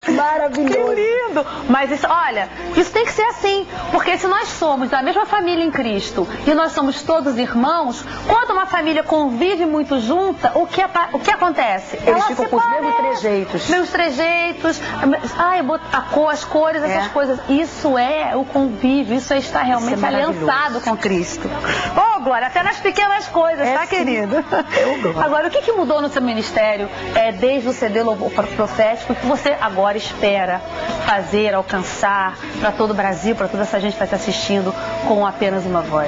Maravilhoso. Que lindo! Mas isso, olha, isso tem que ser assim, porque se nós somos da mesma família em Cristo e nós somos todos irmãos, quando uma família convive muito junta, o que acontece? Eles ficam com os mesmos trejeitos. Mesmos trejeitos, as cores, essas coisas. Isso é o convívio, isso é estar realmente aliançado com Cristo. Ô, Glória, até nas pequenas coisas, tá, querido? Agora, o que mudou no seu ministério desde o CD Louvor Profético que você agora espera fazer, alcançar para todo o Brasil, para toda essa gente que está te assistindo com apenas uma voz?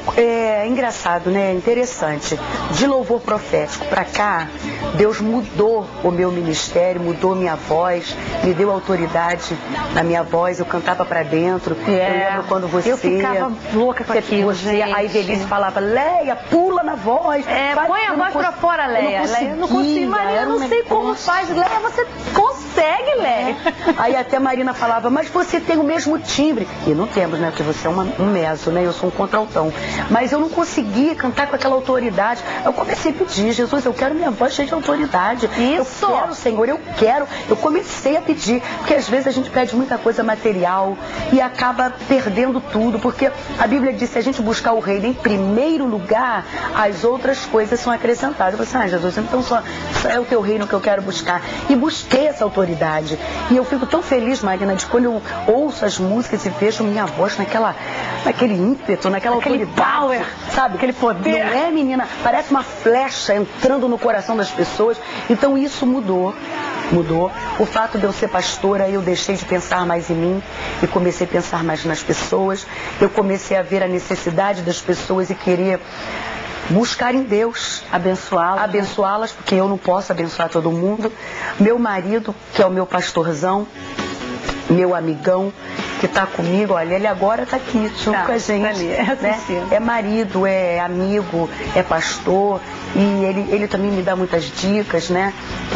É engraçado, né? Interessante. De Louvor Profético para cá, Deus mudou o meu ministério, mudou minha voz, me deu autoridade na minha voz, eu cantava para dentro. Eu lembro quando eu ficava louca com aquilo, a Ivelisse falava, Leia, pula na voz. Põe a voz pra fora, Leia. Eu não consigo, Maria, eu não sei como faz. Leia, você consegue, Leia. Aí até Marina falava, mas você tem o mesmo timbre. E não temos, né? Porque você é um meso, né? Eu sou um contraltão. Mas eu não conseguia cantar com aquela autoridade. Eu comecei a pedir, Jesus, eu quero minha voz cheia de autoridade. Isso. Eu quero, Senhor, eu quero. Eu comecei a pedir. Porque às vezes a gente pede muita coisa material e acaba perdendo tudo. Porque a Bíblia diz, se a gente buscar o reino em primeiro lugar, as outras coisas são acrescentadas. Eu falei assim, Jesus, então só é o teu reino que eu quero buscar. E busquei essa autoridade. E eu fico tão feliz, Marina, de quando eu ouço as músicas e vejo minha voz naquele ímpeto, naquela autoridade. Power, sabe? Aquele poder. Não é, menina? Parece uma flecha entrando no coração das pessoas. Então isso mudou. O fato de eu ser pastora, eu deixei de pensar mais em mim e comecei a pensar mais nas pessoas. Eu comecei a ver a necessidade das pessoas e querer buscar em Deus, abençoá-las, porque eu não posso abençoar todo mundo. Meu marido, que é o meu pastorzão, meu amigão, que está comigo, olha, ele agora está aqui junto com a gente. Tá ali, né? É marido, é amigo, é pastor, e ele também me dá muitas dicas, né?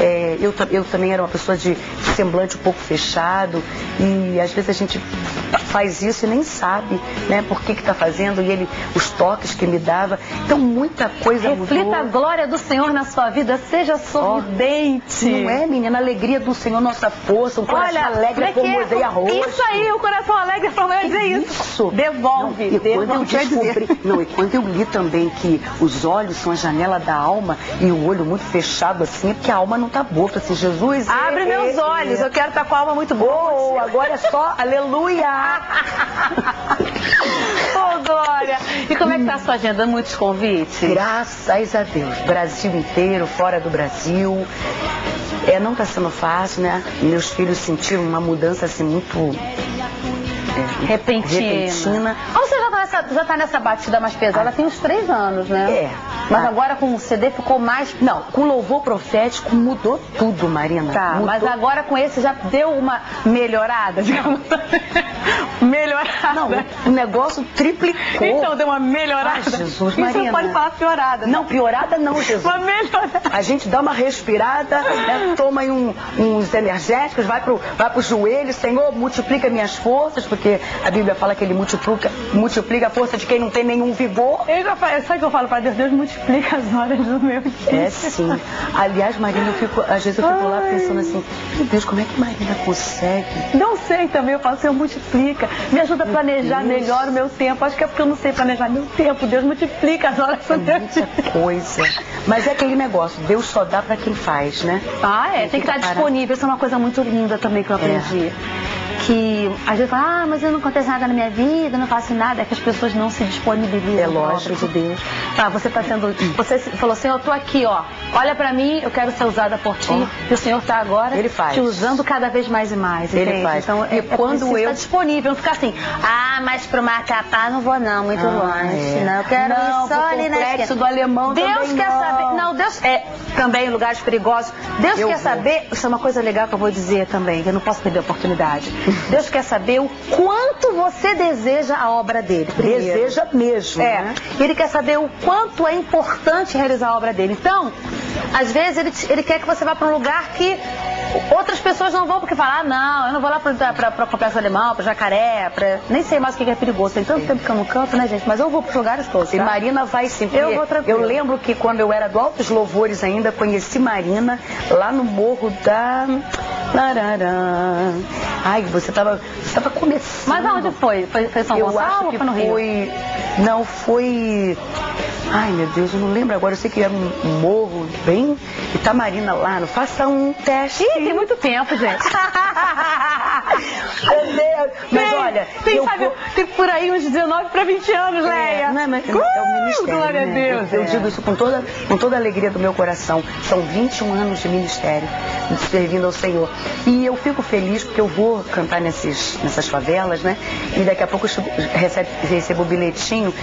Eu também era uma pessoa de semblante um pouco fechado, e às vezes a gente faz isso e nem sabe, né, por que está fazendo, e os toques que me dava. Então muita coisa mudou. Reflita a glória do Senhor na sua vida, seja sorridente. Não é, menina? A alegria do Senhor, nossa força, um coração alegre como Moisés e arroz. Isso aí, o coração alegre é para dizer isso. Devolve. E quando eu li também que os olhos são a janela da alma e o olho muito fechado assim, é porque a alma não está boa. Assim, Jesus, abre meus olhos, eu quero estar com a alma muito boa. Agora é só aleluia. Glória! E como é que tá a sua agenda? Muitos convites? Graças a Deus. Brasil inteiro, fora do Brasil. Não está sendo fácil, né? Meus filhos sentiram uma mudança assim muito repentina. Você já tá nessa batida mais pesada, tem uns 3 anos, né? Mas agora com o CD ficou mais... Não, com Louvor Profético mudou tudo, Marina. Tá, mudou. Mas agora com esse já deu uma melhorada, digamos. Melhorada. Não, o negócio triplicou. Então deu uma melhorada. Jesus, Marina. Você não pode falar piorada. Não, piorada não, Jesus. Uma melhorada. A gente dá uma respirada, né, toma uns energéticos, vai pro joelho, Senhor, multiplica minhas forças, porque a Bíblia fala que Ele multiplica a força de quem não tem nenhum vigor. Sabe o que eu falo para Deus? Deus multiplica as horas do meu dia. Sim. Aliás, Marina, às vezes eu fico lá pensando assim, meu Deus, como é que Marina consegue? Não sei também, eu falo, Senhor, multiplica. Me ajuda a planejar melhor o meu tempo. Acho que é porque eu não sei planejar meu tempo. Deus multiplica as horas do meu dia. Muita coisa. Mas é aquele negócio, Deus só dá para quem faz, né? Tem que estar disponível. Isso é uma coisa muito linda também que eu aprendi. Que às vezes fala, mas eu não acontece nada na minha vida, não faço nada, é que as pessoas não se disponibilizam. Lógico. De Deus. Você está sendo. Você falou, Senhor, eu tô aqui, olha pra mim, eu quero ser usada por ti. E o Senhor está agora te usando cada vez mais e mais. Ele faz. Então, quando eu estar disponível, não ficar assim, mas pro Macapá não vou não, muito longe. Não, eu quero ir só ali na esquina. Do alemão Deus quer saber. Não, Deus também em lugares perigosos. Deus quer saber. Isso é uma coisa legal que eu vou dizer também, que eu não posso perder a oportunidade. Deus quer saber o quanto você deseja a obra dele. Primeiro. Deseja mesmo. Né? Ele quer saber o quanto é importante realizar a obra dele. Então, às vezes ele quer que você vá para um lugar que outras pessoas não vão, porque falam, não, eu não vou lá para Complexo Alemão, para Jacaré, nem sei mais o que é perigoso. Tem tanto tempo que eu não canto, né, gente? Mas eu vou para os lugares todos. Tá? E Marina vai sim. Eu vou tranquilo. Eu lembro que quando eu era do Altos Louvores ainda, conheci Marina lá no morro Larará. Ai, você tava começando. Mas aonde foi? Foi São Gonçalo ou foi no Rio? Não, foi... Ai, meu Deus, eu não lembro agora. Eu sei que era um morro bem Itamarina lá. Não faça um teste. Ih, tem muito tempo, gente. Meu Deus. Mas olha, tem por aí uns 19 para 20 anos, Leia. Não, mas é o ministério, glória né? a Deus. Eu digo isso com toda a alegria do meu coração. São 21 anos de ministério, servindo ao Senhor. E eu fico feliz porque eu vou cantar nessas favelas, né? E daqui a pouco eu recebo o bilhetinho,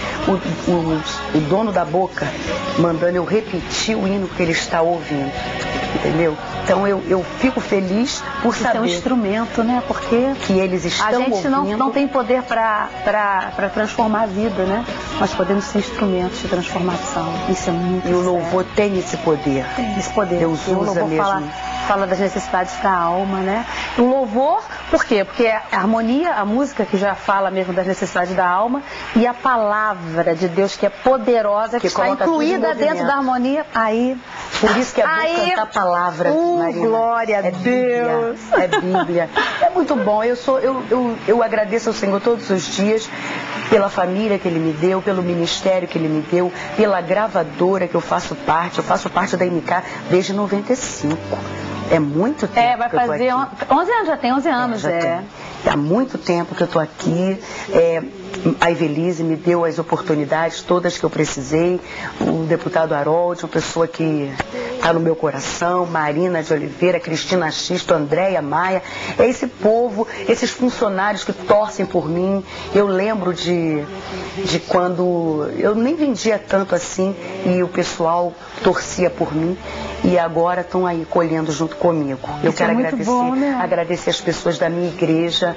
o dono da boca mandando eu repetir o hino que ele está ouvindo. Entendeu? Então eu fico feliz por saber. É um instrumento, né? Porque que eles estão ouvindo. A gente não tem poder para transformar a vida, né? Nós podemos ser instrumentos de transformação. Isso é muito sério. E o louvor tem esse poder. Tem esse poder. Deus usa mesmo. Fala das necessidades da alma, né? O louvor, por quê? Porque a harmonia, a música que já fala mesmo das necessidades da alma, e a palavra de Deus que é poderosa, que está incluída dentro da harmonia, aí... Por isso que é bom cantar a palavra, Marina. Glória a Deus! É Bíblia. É muito bom. Eu agradeço ao Senhor todos os dias pela família que Ele me deu, pelo ministério que Ele me deu, pela gravadora que eu faço parte. Eu faço parte da MK desde 95. É muito tempo. Vai fazer 11 anos, já tem 11 anos. Há muito tempo que eu estou aqui. A Evelise me deu as oportunidades todas que eu precisei. O deputado Harold, uma pessoa que está no meu coração, Marina de Oliveira, Cristina Xisto, Andréia Maia. É esse povo, esses funcionários que torcem por mim. Eu lembro de quando eu nem vendia tanto assim e o pessoal torcia por mim. E agora estão aí colhendo junto comigo. Eu quero agradecer as pessoas da minha igreja,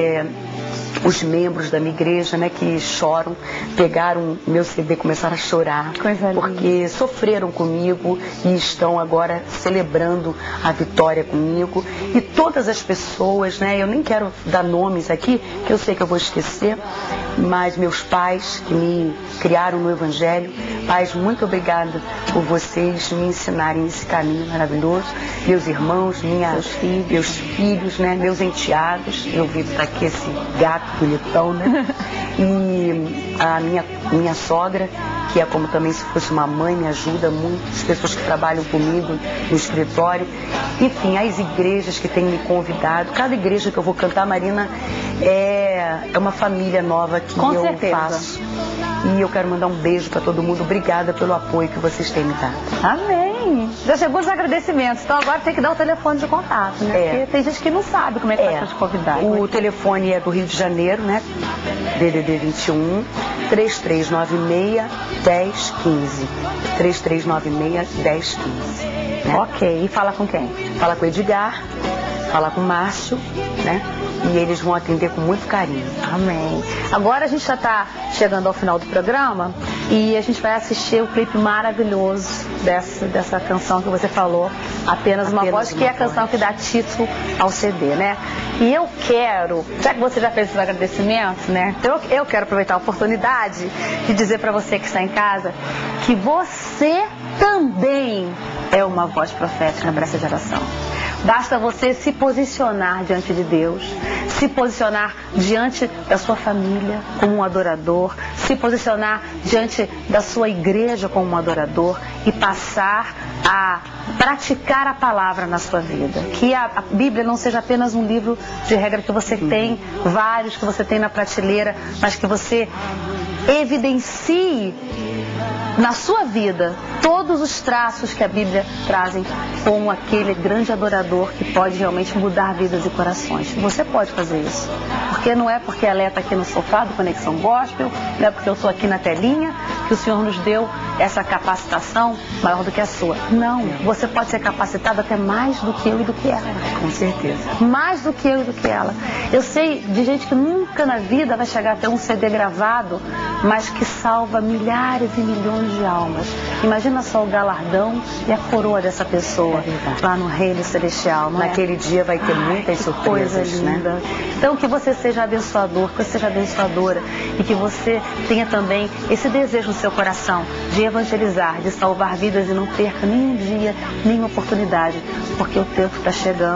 os membros da minha igreja, né, que choram, pegaram meu CD e começaram a chorar, porque sofreram comigo e estão agora celebrando a vitória comigo. E todas as pessoas, né, eu nem quero dar nomes aqui, que eu sei que eu vou esquecer, mas meus pais que me criaram no Evangelho, pais, muito obrigada por vocês me ensinarem esse caminho maravilhoso. Meus irmãos, meus filhos, né, meus enteados, eu vi tá aqui esse gato bonitão, né? E a minha sogra, que é como também se fosse uma mãe, me ajuda muito, as pessoas que trabalham comigo no escritório, enfim, as igrejas que têm me convidado. Cada igreja que eu vou cantar, Marina, é uma família nova que eu faço. E eu quero mandar um beijo para todo mundo. Obrigada pelo apoio que vocês têm me dado. Amém. Já chegou os agradecimentos. Então agora tem que dar o telefone de contato, né? Porque tem gente que não sabe como é que faz para te convidar. O telefone é do Rio de Janeiro, né? DDD 21 3396 1015. 3396 1015. Né? Ok. E fala com quem? Fala com o Edgar, fala com o Márcio, né? E eles vão atender com muito carinho. Amém. Agora a gente já está chegando ao final do programa e a gente vai assistir o clipe maravilhoso dessa canção que você falou, Apenas Uma Voz, que é a canção que dá título ao CD, né? E eu quero, já que você já fez esses agradecimentos, né? Então eu quero aproveitar a oportunidade de dizer para você que está em casa que você também é uma voz profética para essa geração. Basta você se posicionar diante de Deus, se posicionar diante da sua família como um adorador, se posicionar diante da sua igreja como um adorador e passar a praticar a palavra na sua vida. Que a Bíblia não seja apenas um livro de regra que você tem, vários que você tem na prateleira, mas que você evidencie na sua vida todos os traços que a Bíblia trazem como aquele grande adorador que pode realmente mudar vidas e corações. Você pode fazer isso. Porque não é porque a Léia está aqui no sofá do Conexão Gospel, não é porque eu estou aqui na telinha, que o Senhor nos deu essa capacitação maior do que a sua. Não, você pode ser capacitado até mais do que eu e do que ela. Com certeza. Mais do que eu e do que ela. Eu sei de gente que nunca na vida vai chegar até um CD gravado, mas que salva milhares e milhões de almas. Imagina só o galardão e a coroa dessa pessoa lá no reino celestial. Naquele dia vai ter muitas surpresas, coisa linda, né? Então que você seja abençoador, que você seja abençoadora e que você tenha também esse desejo no seu coração de evangelizar, de salvar vidas e não perca nenhum dia, nenhuma oportunidade, porque o tempo está chegando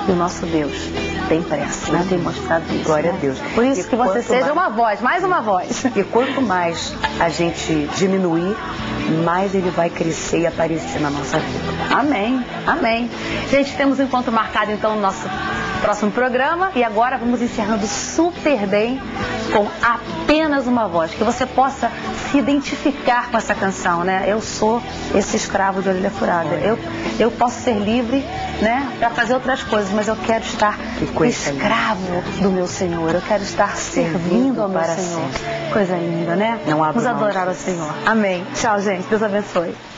E o nosso Deus tem pressa, né? Tem mostrado isso. Glória né? a Deus. Por isso que você seja uma voz, mais uma voz. E quanto mais a gente diminuir, mais ele vai crescer e aparecer na nossa vida. Amém, amém. Gente, temos um encontro marcado então no nosso próximo programa e agora vamos encerrando super bem com Apenas uma Voz, que você possa se identificar com essa canção, né? Eu sou esse escravo de orelha furada. Eu posso ser livre, né, para fazer outras coisas, mas eu quero estar escravo do meu Senhor. Eu quero estar servindo ao meu Senhor. Coisa linda, né? Vamos adorar o Senhor. Amém. Tchau, gente. Deus abençoe.